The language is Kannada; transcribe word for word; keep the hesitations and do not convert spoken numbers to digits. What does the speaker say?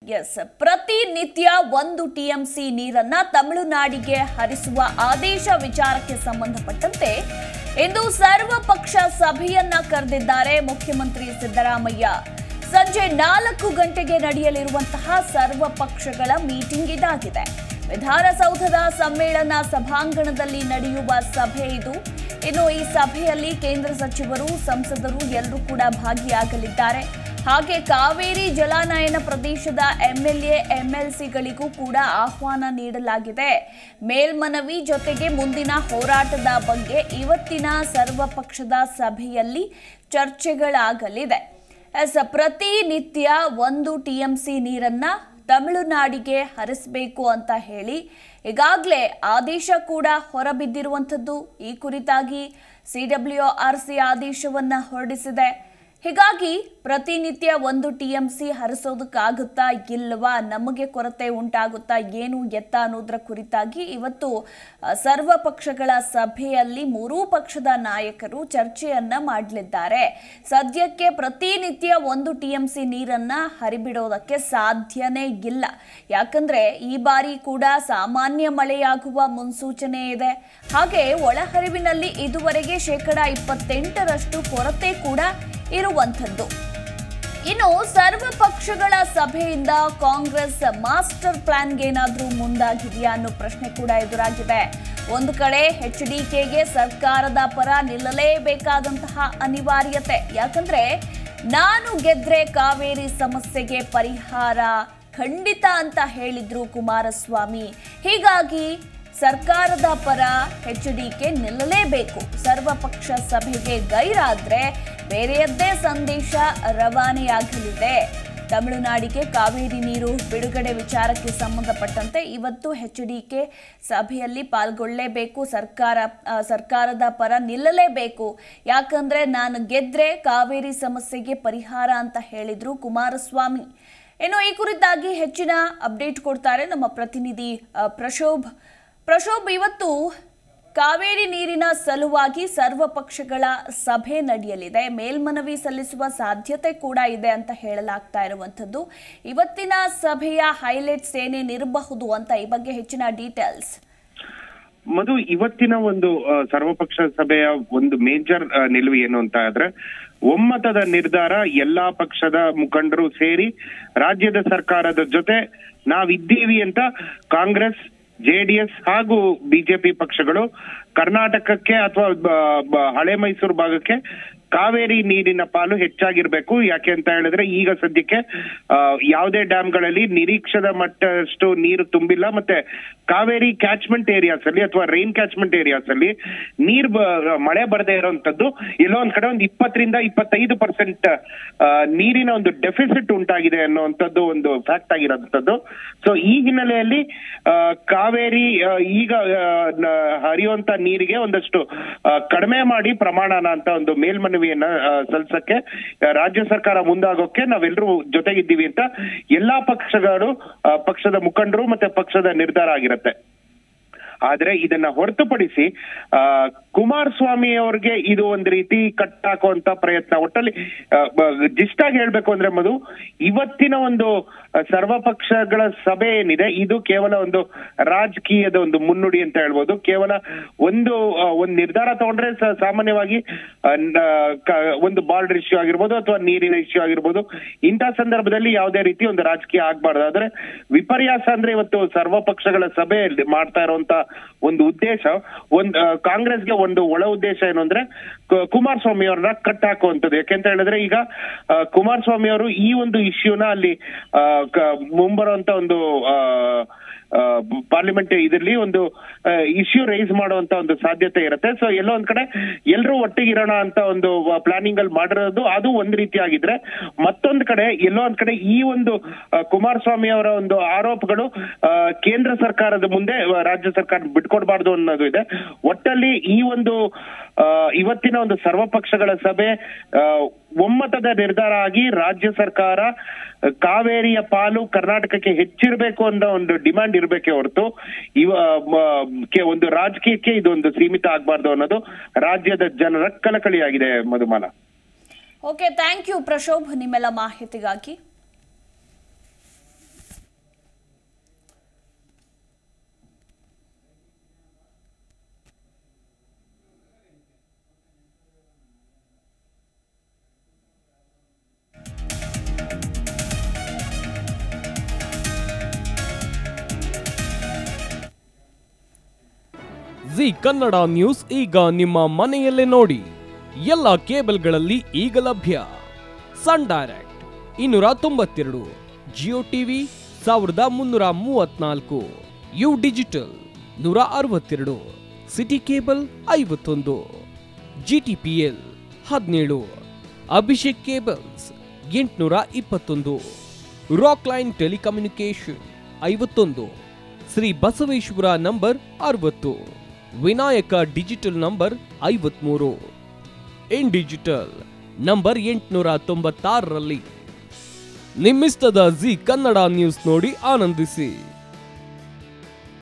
ಎಸ್, ಪ್ರತಿನಿತ್ಯ ಒಂದು ಟಿಎಂಸಿ ನೀರನ್ನ ತಮಿಳುನಾಡಿಗೆ ಹರಿಸುವ ಆದೇಶ ವಿಚಾರಕ್ಕೆ ಸಂಬಂಧಪಟ್ಟಂತೆ ಇಂದು ಸರ್ವಪಕ್ಷ ಸಭೆಯನ್ನ ಕರೆದಿದ್ದಾರೆ ಮುಖ್ಯಮಂತ್ರಿ ಸಿದ್ದರಾಮಯ್ಯ. ಸಂಜೆ ನಾಲ್ಕು ಗಂಟೆಗೆ ನಡೆಯಲಿರುವಂತಹ ಸರ್ವಪಕ್ಷಗಳ ಮೀಟಿಂಗ್ ಇದಾಗಿದೆ. ವಿಧಾನಸೌಧದ ಸಮ್ಮೇಳನ ಸಭಾಂಗಣದಲ್ಲಿ ನಡೆಯುವ ಸಭೆ ಇದು. ಇನ್ನು ಈ ಸಭೆಯಲ್ಲಿ ಕೇಂದ್ರ ಸಚಿವರು, ಸಂಸದರು ಎಲ್ಲರೂ ಕೂಡ ಭಾಗಿಯಾಗಲಿದ್ದಾರೆ. ಹಾಗೆ ಕಾವೇರಿ ಜಲಾನಯನ ಪ್ರದೇಶದ ಎಂಎಲ್ಎ ಎಂಎಲ್ಸಿಗಳಿಗೂ ಕೂಡ ಆಹ್ವಾನ ನೀಡಲಾಗಿದೆ. ಮೇಲ್ಮನವಿ ಜೊತೆಗೆ ಮುಂದಿನ ಹೋರಾಟದ ಬಗ್ಗೆ ಇವತ್ತಿನ ಸರ್ವಪಕ್ಷದ ಸಭೆಯಲ್ಲಿ ಚರ್ಚೆಗಳಾಗಲಿದೆ. ಪ್ರತಿನಿತ್ಯ ಒಂದು ಟಿಎಂಸಿ ನೀರನ್ನ ತಮಿಳುನಾಡಿಗೆ ಹರಿಸಬೇಕು ಅಂತ ಹೇಳಿ ಈಗಾಗಲೇ ಆದೇಶ ಕೂಡ ಹೊರಬಿದ್ದಿರುವಂಥದ್ದು. ಈ ಕುರಿತಾಗಿ ಸಿಡಬ್ಲ್ಯೂಆರ್ಸಿ ಆದೇಶವನ್ನ ಹೊರಡಿಸಿದೆ. ಹೀಗಾಗಿ ಪ್ರತಿನಿತ್ಯ ಒಂದು ಟಿಎಂಸಿ ಹರಿಸೋದಕ್ಕಾಗುತ್ತಾ ಇಲ್ವಾ, ನಮಗೆ ಕೊರತೆ ಉಂಟಾಗುತ್ತಾ, ಏನು ಎತ್ತ ಅನ್ನೋದರ ಕುರಿತಾಗಿ ಇವತ್ತು ಸರ್ವ ಪಕ್ಷಗಳ ಸಭೆಯಲ್ಲಿ ಮೂರೂ ಪಕ್ಷದ ನಾಯಕರು ಚರ್ಚೆಯನ್ನ ಮಾಡಲಿದ್ದಾರೆ. ಸದ್ಯಕ್ಕೆ ಪ್ರತಿನಿತ್ಯ ಒಂದು ಟಿಎಂಸಿ ನೀರನ್ನ ಹರಿಬಿಡೋದಕ್ಕೆ ಸಾಧ್ಯನೇ ಇಲ್ಲ. ಯಾಕಂದ್ರೆ ಈ ಬಾರಿ ಕೂಡ ಸಾಮಾನ್ಯ ಮಳೆಯಾಗುವ ಮುನ್ಸೂಚನೆ ಇದೆ. ಹಾಗೆ ಒಳಹರಿವಿನಲ್ಲಿ ಇದುವರೆಗೆ ಶೇಕಡ ಇಪ್ಪತ್ತೆಂಟರಷ್ಟು ಕೊರತೆ ಕೂಡ ಇರುವಂಥದ್ದು. ಇನ್ನು ಸರ್ವ ಪಕ್ಷಗಳ ಸಭೆಯಿಂದ ಕಾಂಗ್ರೆಸ್ ಮಾಸ್ಟರ್ ಪ್ಲಾನ್ಗೆ ಏನಾದ್ರೂ ಮುಂದಾಗಿದೆಯಾ ಅನ್ನೋ ಪ್ರಶ್ನೆ ಕೂಡ ಎದುರಾಗಿದೆ. ಒಂದು ಕಡೆ ಎಚ್ ಡಿ ಕೆಗೆ ಸರ್ಕಾರದ ಪರ ನಿಲ್ಲಲೇಬೇಕಾದಂತಹ ಅನಿವಾರ್ಯತೆ. ಯಾಕಂದ್ರೆ ನಾನು ಗೆದ್ರೆ ಕಾವೇರಿ ಸಮಸ್ಯೆಗೆ ಪರಿಹಾರ ಖಂಡಿತ ಅಂತ ಹೇಳಿದ್ರು ಕುಮಾರಸ್ವಾಮಿ. ಹೀಗಾಗಿ ಸರ್ಕಾರದ ಪರ ಎಚ್ ಡಿ ಕೆ ನಿಲ್ಲಲೇಬೇಕು. ಸರ್ವಪಕ್ಷ ಸಭೆಗೆ ಗೈರಾದ್ರೆ ಬೇರೆಯದ್ದೇ ಸಂದೇಶ ರವಾನೆಯಾಗಲಿದೆ. ತಮಿಳುನಾಡಿಗೆ ಕಾವೇರಿ ನೀರು ಬಿಡುಗಡೆ ವಿಚಾರಕ್ಕೆ ಸಂಬಂಧಪಟ್ಟಂತೆ ಇವತ್ತು ಎಚ್ ಡಿ ಕೆ ಸಭೆಯಲ್ಲಿ ಪಾಲ್ಗೊಳ್ಳಲೇಬೇಕು. ಸರ್ಕಾರ ಸರ್ಕಾರದ ಪರ ನಿಲ್ಲಲೇಬೇಕು. ಯಾಕಂದ್ರೆ ನಾನು ಗೆದ್ರೆ ಕಾವೇರಿ ಸಮಸ್ಯೆಗೆ ಪರಿಹಾರ ಅಂತ ಹೇಳಿದ್ರು ಕುಮಾರಸ್ವಾಮಿ. ಇನ್ನು ಈ ಕುರಿತಾಗಿ ಹೆಚ್ಚಿನ ಅಪ್ಡೇಟ್ ಕೊಡ್ತಾರೆ ನಮ್ಮ ಪ್ರತಿನಿಧಿ ಪ್ರಶೋಭ್. ಪ್ರಶೋಭ್, ಇವತ್ತು ಕಾವೇರಿ ನೀರಿನ ಸಲುವಾಗಿ ಸರ್ವ ಪಕ್ಷಗಳ ಸಭೆ ನಡೆಯಲಿದೆ. ಮೇಲ್ಮನವಿ ಸಲ್ಲಿಸುವ ಸಾಧ್ಯತೆ ಕೂಡ ಇದೆ ಅಂತ ಹೇಳಲಾಗ್ತಾ ಇರುವಂತದ್ದು. ಇವತ್ತಿನ ಸಭೆಯ ಹೈಲೈಟ್ಸ್ ಏನೇನಿರಬಹುದು ಅಂತ ಈ ಬಗ್ಗೆ ಹೆಚ್ಚಿನ ಡೀಟೇಲ್ಸ್. ಮಧು, ಇವತ್ತಿನ ಒಂದು ಸರ್ವಪಕ್ಷ ಸಭೆಯ ಒಂದು ಮೇಜರ್ ನಿಲುವು ಏನು ಅಂತ ಆದ್ರೆ, ಒಮ್ಮತದ ನಿರ್ಧಾರ ಎಲ್ಲಾ ಪಕ್ಷದ ಮುಖಂಡರು ಸೇರಿ ರಾಜ್ಯದ ಸರ್ಕಾರದ ಜೊತೆ ನಾವಿದ್ದೀವಿ ಅಂತ ಕಾಂಗ್ರೆಸ್, ಜೆಡಿಎಸ್ ಹಾಗೂ ಬಿಜೆಪಿ ಪಕ್ಷಗಳು ಕರ್ನಾಟಕಕ್ಕೆ ಅಥವಾ ಹಳೆ ಮೈಸೂರು ಭಾಗಕ್ಕೆ ಕಾವೇರಿ ನೀರಿನ ಪಾಲು ಹೆಚ್ಚಾಗಿರ್ಬೇಕು. ಯಾಕೆ ಅಂತ ಹೇಳಿದ್ರೆ ಈಗ ಸದ್ಯಕ್ಕೆ ಯಾವುದೇ ಡ್ಯಾಮ್ಗಳಲ್ಲಿ ನಿರೀಕ್ಷದ ಮಟ್ಟಷ್ಟು ನೀರು ತುಂಬಿಲ್ಲ. ಮತ್ತೆ ಕಾವೇರಿ ಕ್ಯಾಚ್ಮೆಂಟ್ ಏರಿಯಾಸ್ ಅಲ್ಲಿ ಅಥವಾ ರೈನ್ ಕ್ಯಾಚ್ಮೆಂಟ್ ಏರಿಯಾಸ್ ಅಲ್ಲಿ ನೀರ್ ಮಳೆ ಬರದೇ ಇರೋಂಥದ್ದು ಎಲ್ಲೋ ಒಂದ್ ಕಡೆ ಒಂದು ಇಪ್ಪತ್ತರಿಂದ ಇಪ್ಪತ್ತೈದು ಪರ್ಸೆಂಟ್ ನೀರಿನ ಒಂದು ಡೆಫಿಸಿಟ್ ಉಂಟಾಗಿದೆ ಅನ್ನುವಂಥದ್ದು ಒಂದು ಫ್ಯಾಕ್ಟ್ ಆಗಿರೋಂಥದ್ದು. ಸೊ ಈ ಹಿನ್ನೆಲೆಯಲ್ಲಿ ಕಾವೇರಿ ಈಗ ಹರಿಯುವಂತ ನೀರಿಗೆ ಒಂದಷ್ಟು ಕಡಿಮೆ ಮಾಡಿ ಪ್ರಮಾಣನ ಅಂತ ಒಂದು ಮೇಲ್ಮನವಿಯನ್ನ ಸಲ್ಲಿಸಕ್ಕೆ ರಾಜ್ಯ ಸರ್ಕಾರ ಮುಂದಾಗೋಕೆ ನಾವೆಲ್ಲರೂ ಜೊತೆಗಿದ್ದೀವಿ ಅಂತ ಎಲ್ಲಾ ಪಕ್ಷಗಳು, ಪಕ್ಷದ ಮುಖಂಡರು ಮತ್ತೆ ಪಕ್ಷದ ನಿರ್ಧಾರ ಆಗಿರುತ್ತೆ. ಆದ್ರೆ ಇದನ್ನ ಹೊರತುಪಡಿಸಿ ಆ ಕುಮಾರಸ್ವಾಮಿ ಅವ್ರಿಗೆ ಇದು ಒಂದ್ ರೀತಿ ಕಟ್ ಹಾಕುವಂತ ಪ್ರಯತ್ನ. ಒಟ್ಟಲ್ಲಿ ಜಿಸ್ಟ್ ಆಗಿ ಹೇಳ್ಬೇಕು ಅಂದ್ರೆ ಮಧು, ಇವತ್ತಿನ ಒಂದು ಸರ್ವಪಕ್ಷಗಳ ಸಭೆ ಏನಿದೆ ಇದು ಕೇವಲ ಒಂದು ರಾಜಕೀಯದ ಒಂದು ಮುನ್ನುಡಿ ಅಂತ ಹೇಳ್ಬೋದು. ಕೇವಲ ಒಂದು ಒಂದು ನಿರ್ಧಾರ ತಗೊಂಡ್ರೆ ಸಾಮಾನ್ಯವಾಗಿ ಒಂದು ಬಾರ್ಡರ್ ಇಶ್ಯೂ ಆಗಿರ್ಬೋದು ಅಥವಾ ನೀರಿನ ಇಶ್ಯೂ ಆಗಿರ್ಬೋದು, ಇಂಥ ಸಂದರ್ಭದಲ್ಲಿ ಯಾವುದೇ ರೀತಿ ಒಂದು ರಾಜಕೀಯ ಆಗ್ಬಾರ್ದು. ಆದ್ರೆ ವಿಪರ್ಯಾಸ ಅಂದ್ರೆ ಇವತ್ತು ಸರ್ವಪಕ್ಷಗಳ ಸಭೆ ಮಾಡ್ತಾ ಇರುವಂತ ಒಂದು ಉದ್ದೇಶ, ಒಂದ್ ಕಾಂಗ್ರೆಸ್ಗೆ ಒಂದು ಒಳ ಉದ್ದೇಶ ಏನು ಅಂದ್ರೆ ಕುಮಾರಸ್ವಾಮಿ ಅವ್ರನ್ನ ಕಟ್ ಹಾಕುವಂಥದ್ದು. ಯಾಕೆಂತ ಹೇಳಿದ್ರೆ ಈಗ ಕುಮಾರಸ್ವಾಮಿ ಅವರು ಈ ಒಂದು ಇಶ್ಯೂನ ಅಲ್ಲಿ ಮುಂಬರುವಂತ ಒಂದು ಪಾರ್ಲಿಮೆಂಟ್ ಇದರಲ್ಲಿ ಒಂದು ಇಶ್ಯೂ ರೈಸ್ ಮಾಡುವಂತ ಒಂದು ಸಾಧ್ಯತೆ ಇರುತ್ತೆ. ಸೊ ಎಲ್ಲೋ ಒಂದ್ ಕಡೆ ಎಲ್ಲರೂ ಒಟ್ಟಿಗಿರೋಣ ಅಂತ ಒಂದು ಪ್ಲಾನಿಂಗ್ ಅಲ್ಲಿ ಮಾಡಿರೋದು ಅದು ಒಂದ್ ರೀತಿ ಆಗಿದ್ರೆ, ಮತ್ತೊಂದ್ ಕಡೆ ಎಲ್ಲೋ ಒಂದ್ ಕಡೆ ಈ ಒಂದು ಕುಮಾರಸ್ವಾಮಿ ಅವರ ಒಂದು ಆರೋಪಗಳು ಕೇಂದ್ರ ಸರ್ಕಾರದ ಮುಂದೆ ರಾಜ್ಯ ಸರ್ಕಾರ ಬಿಟ್ಕೊಡ್ಬಾರ್ದು ಅನ್ನೋದು ಇದೆ. ಒಟ್ಟಲ್ಲಿ ಈ ಒಂದು ಇವತ್ತಿನ ಒಂದು ಸರ್ವಪಕ್ಷಗಳ ಸಭೆ ಒಮ್ಮತದ ನಿರ್ಧಾರ ಆಗಿ ರಾಜ್ಯ ಸರ್ಕಾರ ಕಾವೇರಿಯ ಪಾಲು ಕರ್ನಾಟಕಕ್ಕೆ ಹೆಚ್ಚಿರಬೇಕು ಅನ್ನೋ ಒಂದು ಡಿಮ್ಯಾಂಡ್ ಇರಬೇಕೆ ಹೊರತು ಇವ ಒಂದು ರಾಜಕೀಯಕ್ಕೆ ಇದೊಂದು ಸೀಮಿತ ಆಗಬಾರ್ದು ಅನ್ನೋದು ರಾಜ್ಯದ ಜನರ ಕಳಕಳಿಯಾಗಿದೆ. Madhumala. Okay, thank you Prashobh ನಿಮ್ಮೆಲ್ಲ ಮಾಹಿತಿಗಾಗಿ. ಜಿ ಕನ್ನಡ ನ್ಯೂಸ್ ಈಗ ನಿಮ್ಮ ಮನೆಯಲ್ಲೇ ನೋಡಿ. ಎಲ್ಲ ಕೇಬಲ್ಗಳಲ್ಲಿ ಈಗ ಲಭ್ಯ. ಸನ್ ಡೈರೆಕ್ಟ್ ಇನ್ನೂರ ತೊಂಬತ್ತೆರಡು, ಜಿಯೋ ಟಿವಿ ಸಾವಿರದ ಮುನ್ನೂರ ಮೂವತ್ನಾಲ್ಕು, ಯು ಡಿಜಿಟಲ್ ನೂರ ಅರವತ್ತೆರಡು, ಸಿಟಿ ಕೇಬಲ್ ಐವತ್ತೊಂದು, ಜಿಟಿಪಿಎಲ್ ಹದಿನೇಳು, ಅಭಿಷೇಕ್ ಕೇಬಲ್ಸ್ ಎಂಟುನೂರ ಇಪ್ಪತ್ತೊಂದು, ರಾಕ್ ಲೈನ್ ಟೆಲಿಕಮ್ಯುನಿಕೇಶನ್ ಐವತ್ತೊಂದು, ಶ್ರೀ ಬಸವೇಶ್ವರ ನಂಬರ್ ಅರವತ್ತು, ವಿನಾಯಕ ಡಿಜಿಟಲ್ ನಂಬರ್ ಐವತ್ಮೂರು, ಇನ್ ಡಿಜಿಟಲ್ ನಂಬರ್ ಎಂಟುನೂರ ತೊಂಬತ್ತಾರರಲ್ಲಿ. ನಿಮ್ಮಿಸ್ತದ ಜಿ ಕನ್ನಡ ನ್ಯೂಸ್ ನೋಡಿ ಆನಂದಿಸಿ.